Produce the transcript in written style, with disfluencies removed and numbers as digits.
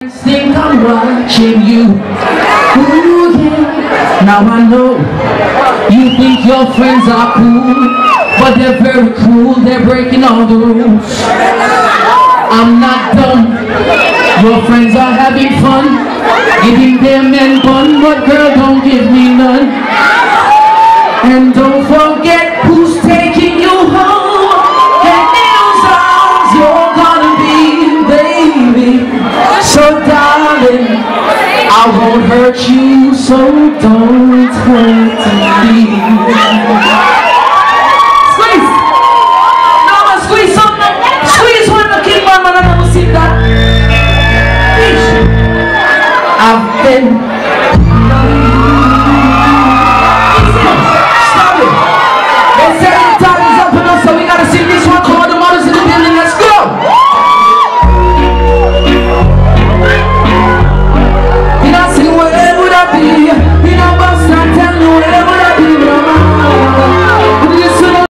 Think I'm watching you. Ooh, yeah. Now I know you think your friends are cool, but they're very cruel. They're breaking all the rules. I'm not dumb. Your friends are having fun, giving their men bun, but girl, don't give me none. And don't forget who's taking you home. And those arms you're gonna be, baby. So darling, I won't hurt you, so don't hurt me.